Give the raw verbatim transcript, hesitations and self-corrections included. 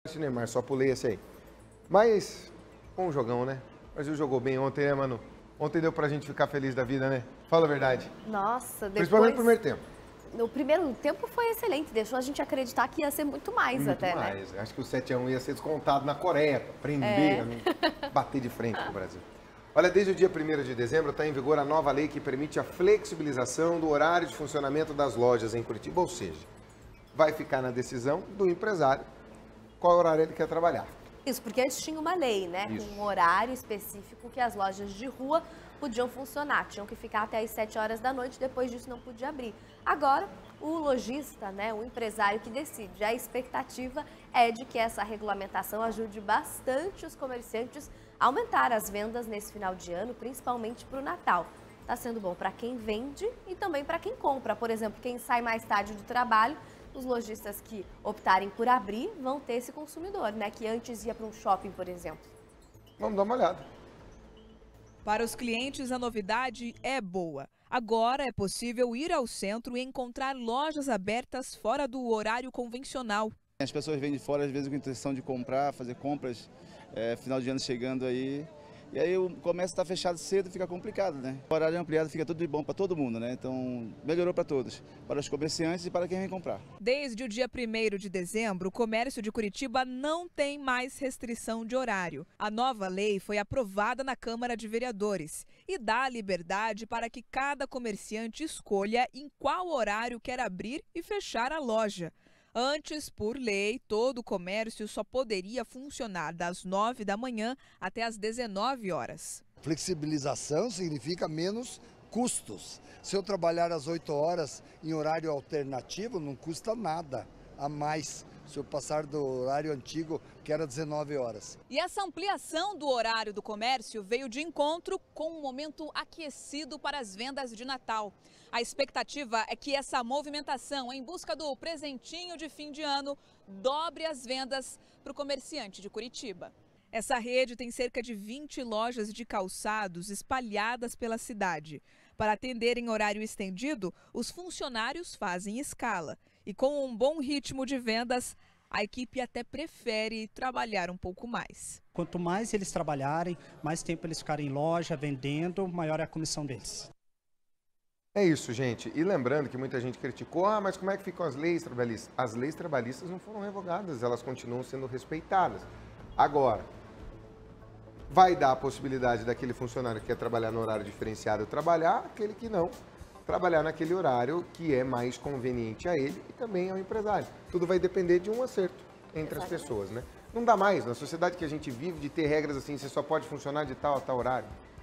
esse Neymar, só pulei esse aí. Mas, bom jogão, né? O Brasil jogou bem ontem, né, Manu? Ontem deu pra gente ficar feliz da vida, né? Fala a verdade. Nossa, depois... Principalmente no primeiro tempo. No primeiro tempo foi excelente, deixou a gente acreditar que ia ser muito mais muito até, mais. né? Acho que o sete a um ia ser descontado na Coreia, prender, é. bater de frente com o Brasil. Olha, desde o dia primeiro de dezembro está em vigor a nova lei que permite a flexibilização do horário de funcionamento das lojas em Curitiba, ou seja, vai ficar na decisão do empresário qual horário ele quer trabalhar. Isso, porque antes tinha uma lei, né, Isso. com um horário específico que as lojas de rua podiam funcionar, tinham que ficar até as sete horas da noite, depois disso não podia abrir. Agora, o lojista, né, o empresário que decide. A expectativa é de que essa regulamentação ajude bastante os comerciantes a aumentar as vendas nesse final de ano, principalmente para o Natal. Está sendo bom para quem vende e também para quem compra. Por exemplo, quem sai mais tarde do trabalho, os lojistas que optarem por abrir vão ter esse consumidor, né, que antes ia para um shopping, por exemplo. Vamos dar uma olhada. Para os clientes, a novidade é boa. Agora é possível ir ao centro e encontrar lojas abertas fora do horário convencional. As pessoas vêm de fora, às vezes, com a intenção de comprar, fazer compras, é, final de ano chegando aí. E aí o comércio está fechado cedo, fica complicado, né? O horário ampliado fica tudo de bom para todo mundo, né? Então melhorou para todos, para os comerciantes e para quem vem comprar. Desde o dia primeiro de dezembro, o comércio de Curitiba não tem mais restrição de horário. A nova lei foi aprovada na Câmara de Vereadores e dá liberdade para que cada comerciante escolha em qual horário quer abrir e fechar a loja. Antes, por lei, todo o comércio só poderia funcionar das nove da manhã até as dezenove horas. Flexibilização significa menos custos. Se eu trabalhar às oito horas em horário alternativo, não custa nada a mais. Se eu passar do horário antigo, que era dezenove horas. E essa ampliação do horário do comércio veio de encontro com um momento aquecido para as vendas de Natal. A expectativa é que essa movimentação em busca do presentinho de fim de ano dobre as vendas para o comerciante de Curitiba. Essa rede tem cerca de vinte lojas de calçados espalhadas pela cidade. Para atender em horário estendido, os funcionários fazem escala. E com um bom ritmo de vendas, a equipe até prefere trabalhar um pouco mais. Quanto mais eles trabalharem, mais tempo eles ficarem em loja, vendendo, maior é a comissão deles. É isso, gente. E lembrando que muita gente criticou, ah, mas como é que ficam as leis trabalhistas? As leis trabalhistas não foram revogadas, elas continuam sendo respeitadas. Agora, vai dar a possibilidade daquele funcionário que quer trabalhar no horário diferenciado trabalhar, aquele que não, trabalhar naquele horário que é mais conveniente a ele e também ao empresário. Tudo vai depender de um acerto entre Exatamente. As pessoas, né? Não dá mais, na sociedade que a gente vive, de ter regras assim, você só pode funcionar de tal a tal horário.